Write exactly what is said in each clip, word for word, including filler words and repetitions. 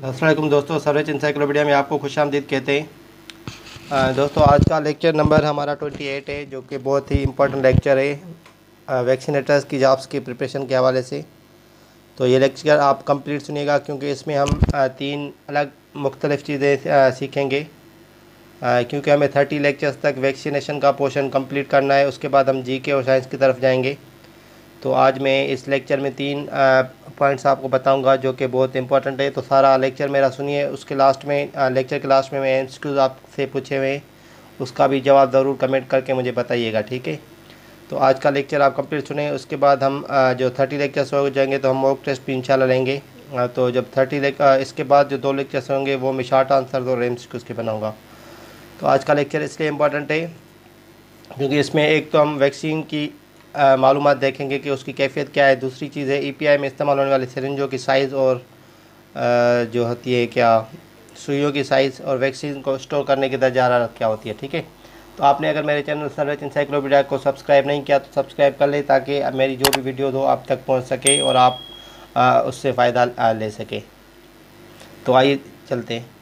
अस्सलाम वालेकुम दोस्तों, सर्वेच इंसाइक्लोपीडिया में आपको खुशामदीद कहते हैं। अ, दोस्तों आज का लेक्चर नंबर हमारा अट्ठाईस है, जो कि बहुत ही इम्पोर्टेंट लेक्चर है वैक्सीनेटर्स की जॉब्स की प्रिपरेशन के हवाले से। तो ये लेक्चर आप कंप्लीट सुनिएगा, क्योंकि इसमें हम अ, तीन अलग मुख्तलिफ़ चीज़ें सीखेंगे, अ, क्योंकि हमें थर्टी लेक्चर्स तक वैक्सीनेशन का पोर्शन कंप्लीट करना है। उसके बाद हम जी के और साइंस की तरफ जाएंगे। तो आज मैं इस लेक्चर में तीन पॉइंट्स आपको बताऊंगा जो कि बहुत इंपॉर्टेंट है। तो सारा लेक्चर मेरा सुनिए। उसके लास्ट में आ, लेक्चर के लास्ट में मैं एमसीक्यूज आपसे पूछे हुए उसका भी जवाब ज़रूर कमेंट करके मुझे बताइएगा, ठीक है। तो आज का लेक्चर आप कंप्लीट सुने। उसके बाद हम आ, जो थर्टी लेक्चर्स हो जाएंगे तो हम मॉक टेस्ट भी इंशाल्लाह लेंगे। आ, तो जब थर्टी लेक इसके बाद जो दो लेक्चर्स होंगे वो मैं शॉर्ट आंसर और एमसीक्यूज के बनाऊँगा। तो आज का लेक्चर इसलिए इम्पोर्टेंट है क्योंकि इसमें एक तो हम वैक्सीन की मालूमात देखेंगे कि उसकी कैफियत क्या है। दूसरी चीज़ है ईपीआई में इस्तेमाल होने वाले सिरिंजों की साइज़ और आ, जो होती है क्या सुइयों की साइज़, और वैक्सीन को स्टोर करने की दर्जा हरारत क्या होती है, ठीक है। तो आपने अगर मेरे चैनल सर्वेच इंसाइक्लोपीडिया को सब्सक्राइब नहीं किया तो सब्सक्राइब कर ले, ताकि मेरी जो भी वीडियो हो आप तक पहुँच सके और आप आ, उससे फ़ायदा ले सके। तो आइए चलते हैं।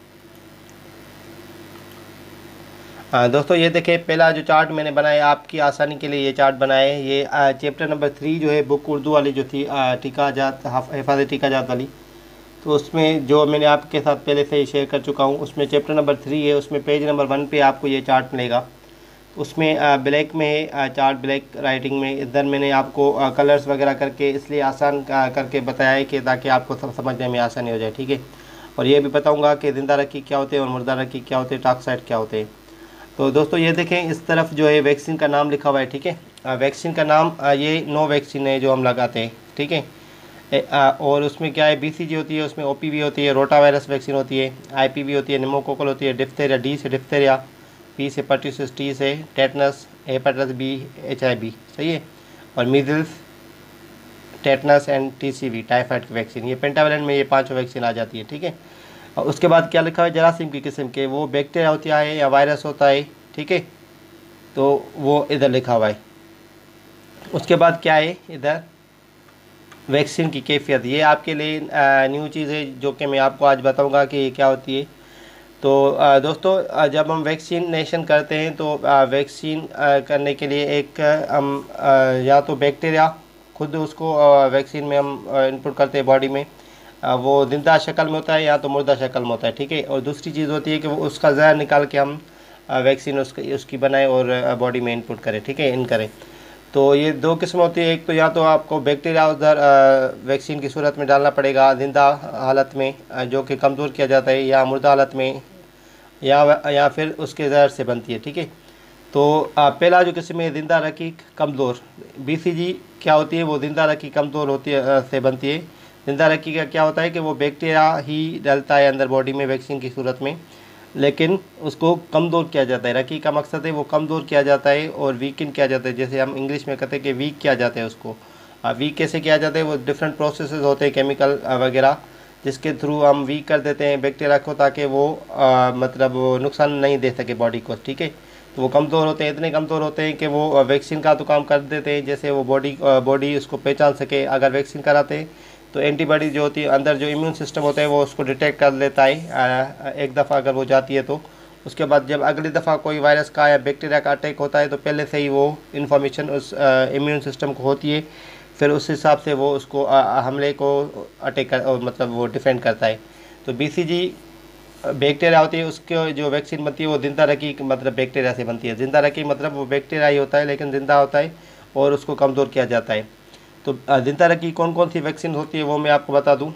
हाँ दोस्तों, ये देखिए पहला जो चार्ट मैंने बनाया आपकी आसानी के लिए, ये चार्ट बनाए। ये चैप्टर नंबर थ्री जो है बुक उर्दू वाली जो थी टीका जात हिफाजत टीका जात वाली, तो उसमें जो मैंने आपके साथ पहले से ही शेयर कर चुका हूँ, उसमें चैप्टर नंबर थ्री है, उसमें पेज नंबर वन पे आपको ये चार्ट मिलेगा। उसमें ब्लैक में है चार्ट, ब्लैक राइटिंग में। इधर मैंने आपको कलर्स वगैरह करके इसलिए आसान करके बताया है कि ताकि आपको सब समझने में आसानी हो जाए, ठीक है। और ये भी बताऊँगा कि जिंदा रखी क्या होते हैं और मुर्दा रखी क्या होते हैं, टॉक्साइड क्या होते हैं। तो दोस्तों ये देखें, इस तरफ जो है वैक्सीन का नाम लिखा हुआ है, ठीक है। वैक्सीन का नाम आ, ये नो वैक्सीन है जो हम लगाते हैं, ठीक है। और उसमें क्या है, बीसीजी होती है, उसमें ओपीवी होती है, रोटा वायरस वैक्सीन होती है, आईपीवी होती है, निमोकोकल होती है, डिप्थेरिया, डी से डिप्थेरिया, पी से पर्ट्यूसिस, टी से टेटनस, हेपेटाइटिस बी, एचआईवी, सही है। और measles, tetanus and TCV, typhoid की वैक्सीन, ये पेंटावलेंट में ये पाँचों वैक्सीन आ जाती है, ठीक है। और उसके बाद क्या लिखा है, जरासीम की किस्म के, वो बैक्टीरिया होता है या वायरस होता है, ठीक है। तो वो इधर लिखा हुआ है। उसके बाद क्या है, इधर वैक्सीन की कैफियत, ये आपके लिए न्यू चीज़ है जो कि मैं आपको आज बताऊंगा कि ये क्या होती है। तो आ, दोस्तों आ, जब हम वैक्सीनेशन करते हैं तो आ, वैक्सीन आ, करने के लिए एक हम आ, या तो बैक्टीरिया खुद उसको वैक्सीन में हम इनपुट करते हैं बॉडी में, आ, वो जिंदा शक्ल में होता है या तो मुर्दा शक्ल में होता है, ठीक है। और दूसरी चीज़ होती है कि वो उसका जहर निकाल के हम वैक्सीन उसकी उसकी बनाए और बॉडी में इनपुट करें, ठीक है, इन करें। तो ये दो किस्म होती है। एक तो या तो आपको बैक्टीरिया उधर वैक्सीन की सूरत में डालना पड़ेगा जिंदा हालत में, जो कि कमज़ोर किया जाता है, या मुर्दा हालत में, या या फिर उसके जहर से बनती है, ठीक है। तो पहला जो किस्म है जिंदा रकीक कमज़ोर, बीसीजी क्या होती है, वो जिंदा रकीक कमज़ोर होती है से बनती है। जिंदा रकीक का क्या होता है कि वो बैक्टीरिया ही डलता है अंदर बॉडी में वैक्सीन की सूरत में, लेकिन उसको कमज़ोर किया जाता है। रकी का मकसद है वो कमज़ोर किया जाता है और वीकन किया जाता है, जैसे हम इंग्लिश में कहते हैं कि वीक किया जाता है उसको। वीक कैसे किया जाता है, वो डिफरेंट प्रोसेसेस होते हैं केमिकल वगैरह, जिसके थ्रू हम वीक कर देते हैं बैक्टीरिया को, ताकि वो आ, मतलब वो नुकसान नहीं दे सके बॉडी को, ठीक है। तो वो कमज़ोर होते हैं, इतने कमज़ोर होते हैं कि वो वैक्सीन का तो काम कर देते हैं, जैसे वो बॉडी बॉडी उसको पहचान सके। अगर वैक्सीन कराते हैं तो एंटीबॉडी जो होती है अंदर, जो इम्यून सिस्टम होता है वो उसको डिटेक्ट कर लेता है एक दफ़ा अगर वो जाती है तो। उसके बाद जब अगली दफ़ा कोई वायरस का या बैक्टीरिया का अटैक होता है तो पहले से ही वो इन्फॉर्मेशन उस इम्यून सिस्टम को होती है, फिर उस हिसाब से वो उसको आ, हमले को अटैक कर, मतलब वो डिफेंड करता है। तो बीसीजी बैक्टीरिया होती है, उसके जो वैक्सीन बनती है वो जिंदा रकी मतलब बैक्टीरिया से बनती है। जिंदा रकी मतलब वो बैक्टीरिया ही होता है लेकिन जिंदा होता है और उसको कमज़ोर किया जाता है। तो जिंदा रखी कौन कौन सी वैक्सीन होती है वो मैं आपको बता दूं।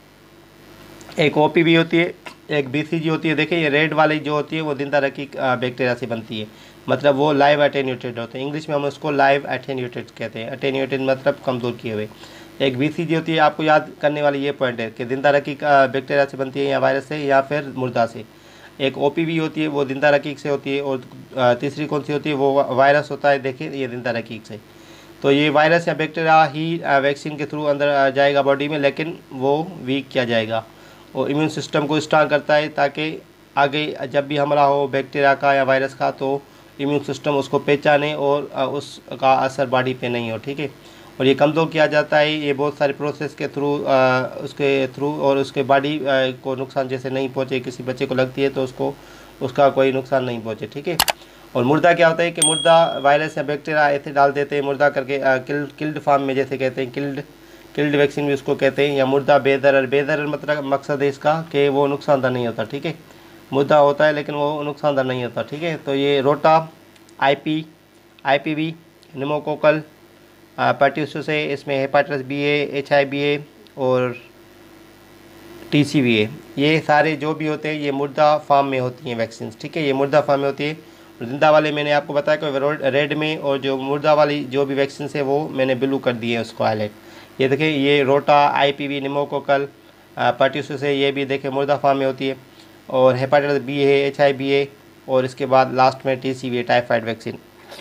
एक ओपीवी होती है, एक बीसीजी होती है। देखिए ये रेड वाली जो होती है वो जिंदा रखी बैक्टीरिया से बनती है, मतलब वो लाइव अटेन्यूटेड होते हैं। इंग्लिश में हम उसको लाइव अटेन्यूटेड कहते हैं। अटेन्यूटेड मतलब कमज़ोर किए हुए। एक बीसीजी होती है, आपको याद करने वाली ये पॉइंट है कि जिंदा रखी बैक्टीरिया से बनती है या वायरस से या फिर मुर्दा से। एक ओपीवी होती है वो जिंदा रकीक से होती है। और तीसरी कौन सी होती है, वो वायरस होता है। देखिए ये जिंदा रकीक से, तो ये वायरस या बैक्टीरिया ही वैक्सीन के थ्रू अंदर जाएगा बॉडी में, लेकिन वो वीक किया जाएगा और इम्यून सिस्टम को स्ट्रांग करता है, ताकि आगे जब भी हमला हो बैक्टीरिया का या वायरस का तो इम्यून सिस्टम उसको पहचाने और उसका असर बॉडी पे नहीं हो, ठीक है। और ये कमज़ोर किया जाता है ये बहुत सारे प्रोसेस के थ्रू, उसके थ्रू, और उसके बॉडी को नुकसान जैसे नहीं पहुँचे, किसी बच्चे को लगती है तो उसको उसका कोई नुकसान नहीं पहुँचे, ठीक है। और मुर्दा क्या होता है कि मुर्दा वायरस या बैक्टीरिया ऐसे डाल देते हैं मुर्दा करके, किल्ड किल्ड फार्म में जैसे कहते हैं, किल्ड किल्ड वैक्सीन भी उसको कहते हैं, या मुर्दा बेदरर। बेदरर मतलब मकसद है इसका कि वो नुकसानदार नहीं होता, ठीक है। मुर्दा होता है लेकिन वो नुकसानदार नहीं होता, ठीक है। तो ये रोटा, आईपी आईपीवी, निमोकोकल, पर्ट्यूसिस है, इसमें हेपाटाइटिस बी ए, एच आई बी ए और टी सी बी ए, ये सारे जो भी होते हैं ये मुर्दा फार्म में होती हैं वैक्सीन, ठीक है। ये मुर्दा फार्म में होती है। जिंदा वाले मैंने आपको बताया कि रेड में, और जो मुर्दा वाली जो भी वैक्सीन है वो मैंने ब्लू कर दी है उसको हाईलाइट। ये देखें, ये रोटा, आईपीवी, निमोकोकल, पर्ट्यूसिस है, ये भी देखें मुर्दा फार्म में होती है। और हेपाटाइटिस बी है, एच आई बी ए, और इसके बाद लास्ट में टी सी बी है, टाइफाइड वैक्सीन।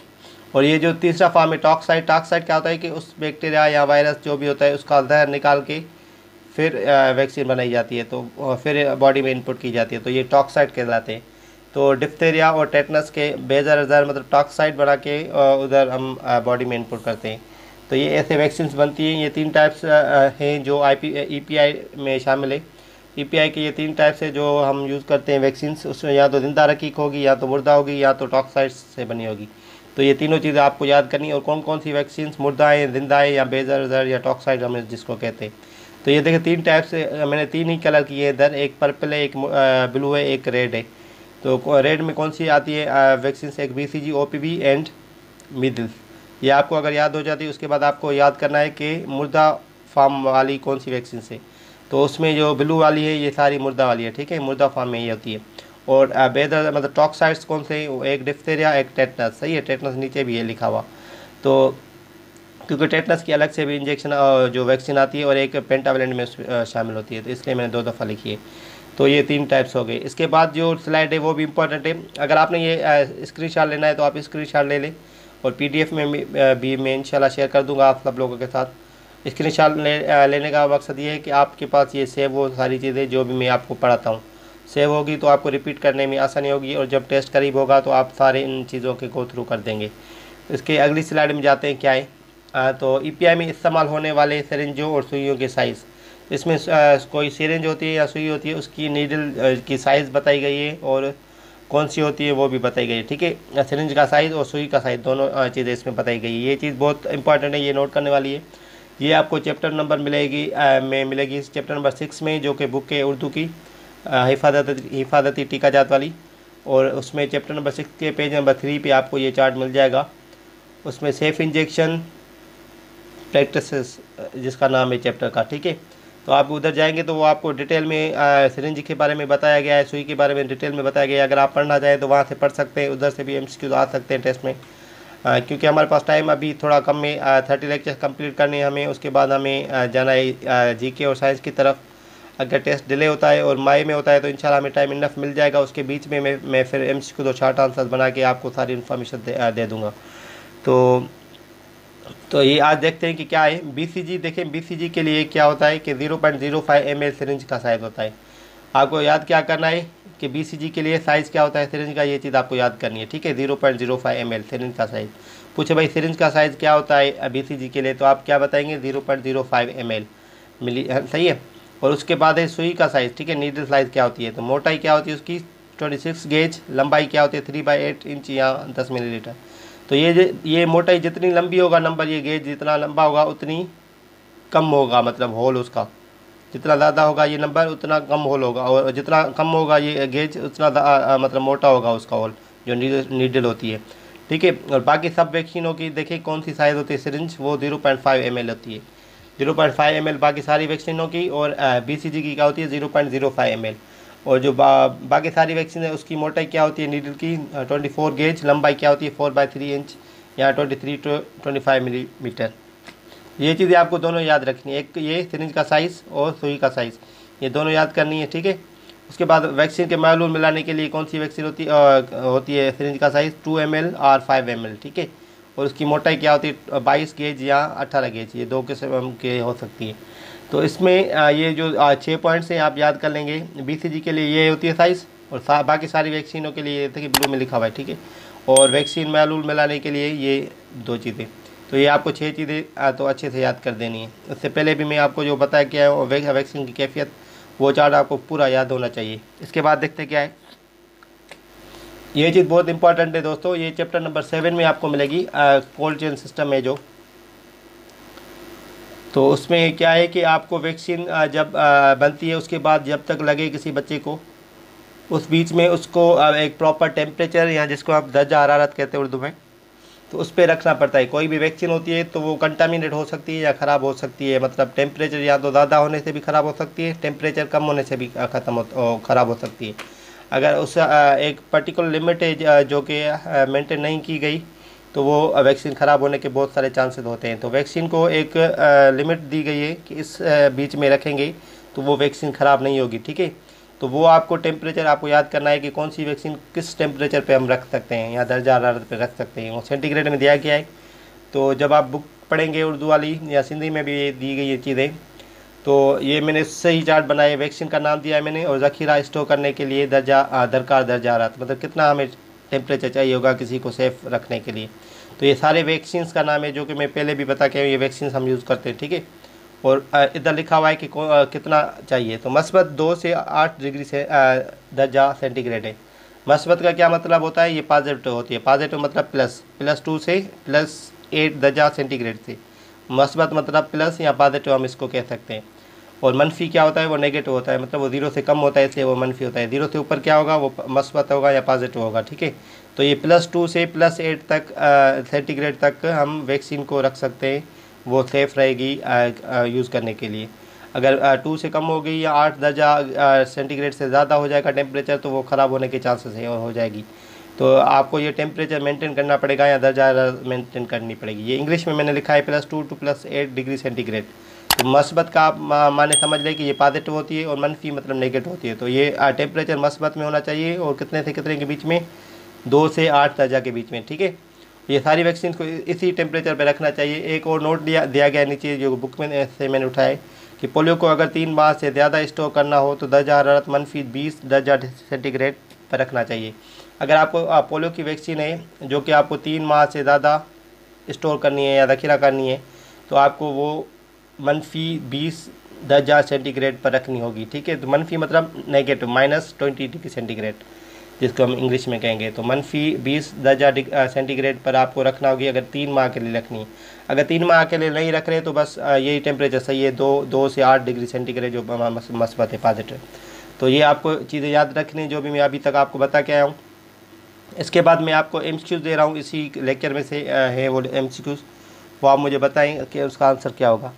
और ये जो तीसरा फार्म है टॉक्साइड। टॉक्साइड क्या होता है कि उस बैक्टीरिया या वायरस जो भी होता है उसका जहर निकाल के फिर वैक्सीन बनाई जाती है, तो फिर बॉडी में इनपुट की जाती है, तो ये टॉक्साइड कहलाते हैं। तो डिप्थेरिया और टेटनस के बेजर जहर मतलब टॉक्साइड बना के उधर हम बॉडी में इनपुट करते हैं। तो ये ऐसे वैक्सीन बनती हैं। ये तीन टाइप्स हैं जो I P E P I में शामिल है। ई पी आई के ये तीन टाइप्स है जो हम यूज़ करते हैं वैक्सीन, उसमें या तो जिंदा रकीक होगी, या तो मुर्दा होगी, या तो टॉक्साइड से बनी होगी। तो ये तीनों चीज़ें आपको याद करनी है। और कौन कौन सी वैक्सीन, मुर्दा है, जिंदा है, या बेजर जहर, या टॉक्साइड हम जिसको कहते हैं। तो ये देखिए तीन टाइप से मैंने तीन ही कलर किए हैं इधर, एक पर्पल है, एक ब्लू है, एक रेड है। तो रेड में कौन सी आती है वैक्सीन, एक B C G, O P V and measles. ये आपको अगर याद हो जाती है उसके बाद आपको याद करना है कि मुर्दा फार्म वाली कौन सी वैक्सीन है। तो उसमें जो ब्लू वाली है ये सारी मुर्दा वाली है, ठीक है, मुर्दा फार्म में ये होती है। और बेदर मतलब टॉक्साइड्स कौन से, एक डिप्थेरिया, एक टेटनस, सही है, टेटनस नीचे भी है लिखा हुआ। तो क्योंकि टेटनस की अलग से भी इंजेक्शन जो वैक्सीन आती है और एक पेंटावेलेंट में शामिल होती है, तो इसलिए मैंने दो दफ़ा लिखी है। तो ये तीन टाइप्स हो गए। इसके बाद जो स्लाइड है वो भी इम्पोर्टेंट है। अगर आपने ये स्क्रीनशॉट लेना है तो आप स्क्रीनशॉट ले लें, और पीडीएफ में भी मैं इंशाल्लाह शेयर कर दूंगा आप सब लोगों के साथ। स्क्रीनशॉट ले, लेने का मकसद ये है कि आपके पास ये सेव हो सारी चीज़ें जो भी मैं आपको पढ़ाता हूँ, सेव होगी तो आपको रिपीट करने में आसानी होगी, और जब टेस्ट करीब होगा तो आप सारे इन चीज़ों के गो थ्रू कर देंगे। इसके अगली स्लाइड में जाते हैं क्या है। आ, तो ई पी आई में इस्तेमाल होने वाले सिरिंजों और सुइयों के साइज़। इसमें आ, कोई सिरिंज होती है या सुई होती है, उसकी नीडल की साइज़ बताई गई है, और कौन सी होती है वो भी बताई गई है, ठीक है। सिरिंज का साइज़ और सुई का साइज़ दोनों चीज़ें इसमें बताई गई है। ये चीज़ बहुत इंपॉर्टेंट है, ये नोट करने वाली है। ये आपको चैप्टर नंबर मिलेगी आ, में मिलेगी चैप्टर नंबर सिक्स में, जो कि बुक है उर्दू की, हिफाजत हिफाजती टीकाजात वाली। और उसमें चैप्टर नंबर सिक्स के पेज नंबर थ्री पे आपको ये चार्ट मिल जाएगा। उसमें सेफ़ इंजेक्शन प्रैक्टिसेस जिसका नाम है चैप्टर का, ठीक है। तो आप उधर जाएंगे तो वो आपको डिटेल में सिरिंज के बारे में बताया गया है, सुई के बारे में डिटेल में बताया गया है। अगर आप पढ़ना चाहें तो वहाँ से पढ़ सकते हैं, उधर से भी एम सी क्यूज़ आ सकते हैं टेस्ट में। आ, क्योंकि हमारे पास टाइम अभी थोड़ा कम में, थर्टी लेक्चर कंप्लीट करने हैं हमें, उसके बाद हमें आ, जाना है जी के और साइंस की तरफ। अगर टेस्ट डिले होता है और माई में होता है तो इंशाल्लाह हमें टाइम इनफ मिल जाएगा। उसके बीच में मैं मैं फिर एम सी क्यू दो शॉर्ट आंसर्स बना के आपको सारी इन्फॉर्मेशन दे, दे दूँगा। तो तो ये आज देखते हैं कि क्या है बी सी जी। देखें बी सी जी के लिए क्या होता है कि zero point zero five M L syringe का साइज़ होता है। आपको याद क्या करना है कि बी सी जी के लिए साइज़ क्या होता है सिरिंज का, ये चीज़ आपको याद करनी है, ठीक है। Zero point zero five M L syringe का साइज़ पूछे भाई सिरिंज का साइज़ क्या होता है बी सी जी के लिए, तो आप क्या बताएंगे zero point zero five M L मिली, सही है। और उसके बाद है सुई का साइज़, ठीक है। नीडल साइज़ क्या होती है, तो मोटाई क्या होती है उसकी ट्वेंटी सिक्स गेज, लंबाई क्या होती है थ्री बाई एट इंच या दस मिलीलीटर। तो ये ये मोटाई जितनी लंबी होगा नंबर, ये गेज जितना लंबा होगा उतनी कम होगा, मतलब होल उसका जितना ज़्यादा होगा ये नंबर उतना कम होल होगा, और जितना कम होगा ये गेज उतना आ, मतलब मोटा होगा उसका होल जो नीडल नीडल होती है, ठीक है। और बाकी सब वैक्सीनों की देखिए कौन सी साइज़ होती है सिरिंज, वो zero point five M L होती है, zero point five M L बाकी सारी वैक्सीनों की। और बी सी जी की क्या होती है zero point zero five M L. और जो बा, बाकी सारी वैक्सीन है उसकी मोटाई क्या होती है नीडल की ट्वेंटी फोर गेज, लंबाई क्या होती है फोर बाई थ्री इंच या twenty three to twenty five millimetre. ये चीज़ें आपको दोनों याद रखनी है, एक ये सिरिंज का साइज़ और सुई का साइज़, ये दोनों याद करनी है, ठीक है। उसके बाद वैक्सीन के मालूम मिलाने के लिए कौन सी वैक्सीन होती है होती है सिरिंज का साइज़ टू एम एल और फाइव एम एल, ठीक है। और उसकी मोटाई क्या होती है बाईस गेज या अट्ठारह गेज, ये दो किस्म के हो सकती है। तो इसमें ये जो छः पॉइंट्स हैं आप याद कर लेंगे। बी सी जी के लिए ये होती है साइज़, और सा, बाकी सारी वैक्सीनों के लिए देखिए ब्लू में लिखा हुआ है, ठीक है। और वैक्सीन मालूम मिलाने के लिए ये दो चीज़ें, तो ये आपको छः चीज़ें तो अच्छे से याद कर देनी है। उससे पहले भी मैं आपको जो बताया क्या है वैक्सीन की कैफियत, वो चार्ट आपको पूरा याद होना चाहिए। इसके बाद देखते क्या है, ये चीज़ बहुत इंपॉर्टेंट है दोस्तों, ये चैप्टर नंबर सेवन में आपको मिलेगी, कोल्ड चेन सिस्टम है जो। तो उसमें क्या है कि आपको वैक्सीन जब बनती है उसके बाद जब तक लगे किसी बच्चे को, उस बीच में उसको एक प्रॉपर टेम्परेचर, या जिसको आप दर्जा हरारत कहते हैं उर्दू में, तो उस पर रखना पड़ता है। कोई भी वैक्सीन होती है तो वो कंटामिनेट हो सकती है या ख़राब हो सकती है, मतलब टेम्परेचर या तो ज़्यादा होने से भी ख़राब हो सकती है, टेम्परेचर कम होने से भी ख़त्म हो ख़राब हो सकती है। अगर उस एक पर्टिकुलर लिमिट है जो कि मेंटेन नहीं की गई तो वो वैक्सीन ख़राब होने के बहुत सारे चांसेस होते हैं। तो वैक्सीन को एक लिमिट दी गई है कि इस बीच में रखेंगे तो वो वैक्सीन ख़राब नहीं होगी, ठीक है। तो वो आपको टेम्परेचर आपको याद करना है कि कौन सी वैक्सीन किस टेम्परेचर पे हम रख सकते हैं या दर्जा हरारत पे रख सकते हैं, वो सेंटीग्रेड में दिया गया है। तो जब आप बुक पढ़ेंगे उर्दू वाली या सिंधी में भी दी गई ये चीज़ें, तो ये मैंने सही चार्ट बनाए, वैक्सीन का नाम दिया है मैंने, और ज़ख़ीरा स्टोर करने के लिए दर्जा दरकार दर्जा हरारत, मतलब कितना हमें टेम्परेचर चाहिए होगा किसी को सेफ़ रखने के लिए। तो ये सारे वैक्सीन का नाम है जो कि मैं पहले भी बता के ये वैक्सीन हम यूज़ करते हैं, ठीक है। और इधर लिखा हुआ है कि कितना चाहिए, तो मस्बत दो से आठ डिग्री से दर्जा सेंटीग्रेड है। मस्बत का क्या मतलब होता है, ये पॉजिटिव होती है, पॉजिटिव मतलब प्लस, प्लस टू से प्लस एट दर्जा सेंटीग्रेड से। मस्बत मतलब प्लस या पॉजिटिव हम इसको कह सकते हैं। और मनफी क्या होता है, वो नेगेटिव होता है, मतलब वो जीरो से कम होता है इसलिए वो मनफी होता है। जीरो से ऊपर क्या होगा, वो मस्बत होगा या पॉजिटिव होगा, ठीक है। तो ये प्लस टू से प्लस एट तक सेंटीग्रेड तक हम वैक्सीन को रख सकते हैं, वो सेफ़ रहेगी यूज़ करने के लिए। अगर टू से कम हो गई या आठ दर्जा सेंटीग्रेड से ज़्यादा हो जाएगा टेम्परेचर तो वो ख़राब होने के चांसेस है और हो जाएगी। तो आपको ये टेम्परेचर मेंटेन करना पड़ेगा या दर्जा मेंटेन करनी पड़ेगी। ये इंग्लिश में मैंने लिखा है plus two to plus eight degree centigrade. तो मस्बत का आप माने समझ लें कि ये पॉजिटिव होती है और मनफी मतलब नेगेटिव होती है। तो ये टेम्परेचर मस्बत में होना चाहिए और कितने से कितने के बीच में, दो से आठ दर्जा के बीच में, ठीक है। ये सारी वैक्सीन को इसी टेम्परेचर पे रखना चाहिए। एक और नोट दिया दिया गया नीचे जो बुक में से मैंने उठाए कि पोलियो को अगर तीन माह से ज़्यादा स्टोर करना हो तो दर्जा हरारत मनफी बीस दर्जा सेंटीग्रेड पर रखना चाहिए। अगर आपको पोलियो की वैक्सीन है जो कि आपको तीन माह से ज़्यादा स्टोर करनी है या ज़ख़ीरा करनी है तो आपको वो मनफी बीस दर्जा सेंटीग्रेड पर रखनी होगी, ठीक है। तो मनफी मतलब negative, minus twenty degree centigrade जिसको हम इंग्लिश में कहेंगे। तो मनफी बीस दर्जा सेंटीग्रेड पर आपको रखना होगी अगर तीन माह के लिए रखनी है। अगर तीन माह के लिए नहीं रख रहे तो बस यही टेम्परेचर सही है, दो दो से आठ डिग्री सेंटीग्रेड जो मस्बत है, पॉजिटिव। तो ये आपको चीज़ें याद रखनी जो भी मैं अभी तक आपको बता के आया हूँ। इसके बाद मैं आपको एम सी क्यूज़ दे रहा हूँ, इसी लेक्चर में से है वो एम सी क्यूज़, वो आप मुझे बताएं कि उसका आंसर क्या होगा।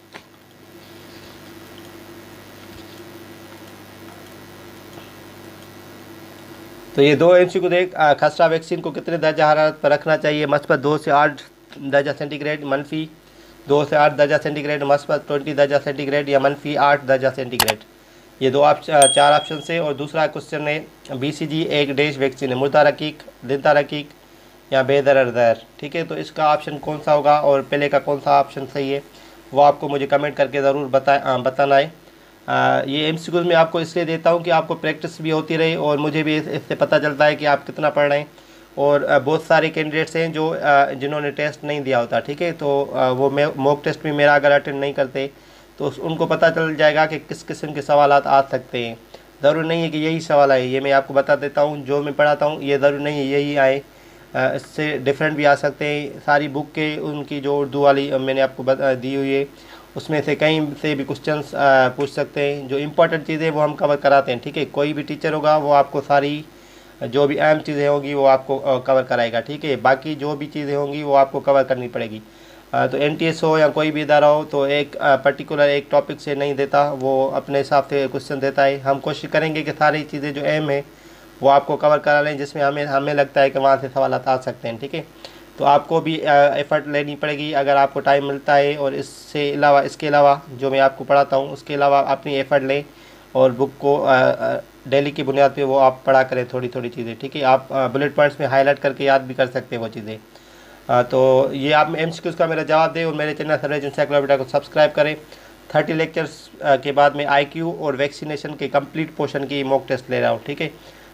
तो ये दो एम सी क्यू देख, खसरा वैक्सीन को कितने दर्जा हरारत पर रखना चाहिए, मस्बत दो से आठ दर्जा सेंटीग्रेड, मनफी दो से आठ दर्जा सेंटीग्रेड, मस्बत ट्वेंटी दर्जा सेंटीग्रेड या मनफी आठ दर्जा सेंटीग्रेड। ये दो आप चार ऑप्शन से। और दूसरा क्वेश्चन है बी सी जी एक डेश वैक्सीन है, मुर्दा रकीक, जिंदा रकीक या बेदर दर, ठीक है। तो इसका ऑप्शन कौन सा होगा और पहले का कौन सा ऑप्शन सही है वो आपको मुझे कमेंट करके ज़रूर बता बताना है। आ, ये एम सी क्यूज़ में आपको इसलिए देता हूँ कि आपको प्रैक्टिस भी होती रहे और मुझे भी इससे पता चलता है कि आप कितना पढ़ रहे हैं। और बहुत सारे कैंडिडेट्स हैं जो जिन्होंने टेस्ट नहीं दिया होता, ठीक है। तो वो मॉक टेस्ट भी मेरा अगर अटेंड नहीं करते तो उनको पता चल जाएगा कि किस किस्म के सवाल आ सकते हैं। ज़रूरी नहीं है कि यही सवाल आए, ये मैं आपको बता देता हूँ। जो मैं पढ़ाता हूँ ये ज़रूरी नहीं है यही आए, इससे डिफरेंट भी आ सकते हैं। सारी बुक के उनकी जो उर्दू वाली मैंने आपको बता दी हुई है उसमें से कहीं से भी क्वेश्चंस पूछ सकते हैं। जो इम्पोर्टेंट चीज़ें वो हम कवर कराते हैं, ठीक है। कोई भी टीचर होगा वो आपको सारी जो भी अहम चीज़ें होंगी वो आपको कवर कराएगा, ठीक है। बाकी जो भी चीज़ें होंगी वो आपको कवर करनी पड़ेगी। तो एन टी एस हो या कोई भी इदारा हो तो एक पर्टिकुलर एक टॉपिक से नहीं देता, वो अपने हिसाब से क्वेश्चन देता है। हम कोशिश करेंगे कि सारी चीज़ें जो अहम है वो आपको कवर करा लें जिसमें हमें हमें लगता है कि वहाँ से सवाल आ सकते हैं, ठीक है। तो आपको भी एफ़र्ट लेनी पड़ेगी अगर आपको टाइम मिलता है। और इससे अलावा इसके अलावा जो मैं आपको पढ़ाता हूँ उसके अलावा अपनी एफ़र्ट लें और बुक को डेली की बुनियाद पे वो आप पढ़ा करें थोड़ी थोड़ी चीज़ें, ठीक है। आप बुलेट पॉइंट्स में हाईलाइट करके याद भी कर सकते हैं वो चीज़ें। तो ये आप एम सी क्यूज़ का मेरा जवाब दें और मेरे चैनल सर्वेज एनसाइक्लोपीडिया को सब्सक्राइब करें। थर्टी लेक्चर्स के बाद में आई क्यू और वैक्सीनेशन के कंप्लीट पोर्शन की मॉक टेस्ट ले रहा हूँ, ठीक है।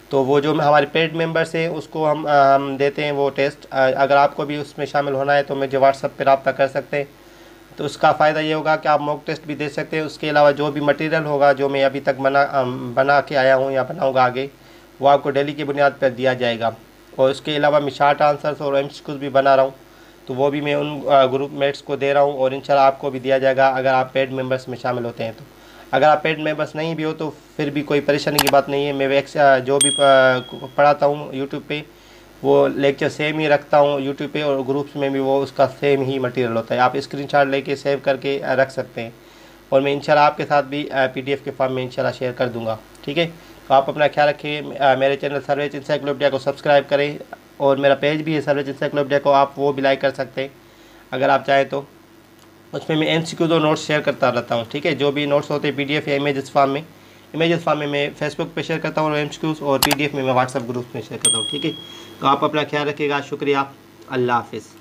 तो वो जो हमारे पेड मेंबर्स हैं उसको हम हम देते हैं वो टेस्ट। अगर आपको भी उसमें शामिल होना है तो मुझे व्हाट्सएप पर रब्ता कर सकते हैं। तो उसका फ़ायदा ये होगा कि आप मॉक टेस्ट भी दे सकते हैं। उसके अलावा जो भी मटेरियल होगा जो मैं अभी तक बना बना के आया हूँ या बनाऊँगा आगे, वो आपको डेली की बुनियाद पर दिया जाएगा। और उसके अलावा मैं शार्ट आंसर्स और एम सी क्यूज़ भी बना रहा हूँ, तो वो भी मैं उन ग्रुप मेट्स को दे रहा हूँ और इंशाल्लाह आपको भी दिया जाएगा अगर आप पेड मेंबर्स में शामिल होते हैं। तो अगर आप पेड मेंबर्स नहीं भी हो तो फिर भी कोई परेशानी की बात नहीं है। मैं वैक्स जो भी पढ़ाता हूँ यूट्यूब पे, वो लेक्चर सेम ही रखता हूँ यूट्यूब पे, और ग्रुप्स में भी वो उसका सेम ही मटेरियल होता है। आप स्क्रीनशॉट लेके सेव करके रख सकते हैं, और मैं इंशाल्लाह आपके साथ भी पीडीएफ के फॉर्म में इंशाल्लाह शेयर कर दूँगा। ठीक है, तो आप अपना ख्याल रखिए। मेरे चैनल सर्वेज इंसाइक्लोपीडिया को सब्सक्राइब करें, और मेरा पेज भी है सर्वेज इंसाइक्लोपीडिया को, आप वो भी लाइक कर सकते हैं अगर आप चाहें तो। उसमें मैं एमसीक्यूज और नोट्स शेयर करता रहता हूँ। ठीक है, जो भी नोट्स होते हैं पीडीएफ या इमेजेस फॉर्म में, इमेजेस फॉर्म में मैं फेसबुक पे शेयर करता हूँ और एमसीक्यूज, और पीडीएफ में मैं व्हाट्सएप ग्रुप में शेयर करता हूँ। ठीक है, तो आप अपना ख्याल रखिएगा। शुक्रिया, अल्लाह हाफिज़।